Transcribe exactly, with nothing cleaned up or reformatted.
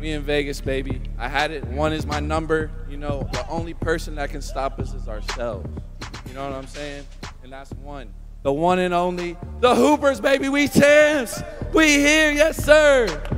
We in Vegas, baby. I had it. One is my number. You know, the only person that can stop us is ourselves. You know what I'm saying? And that's one. The one and only, the Hoopers, baby. We champs. We here, yes, sir.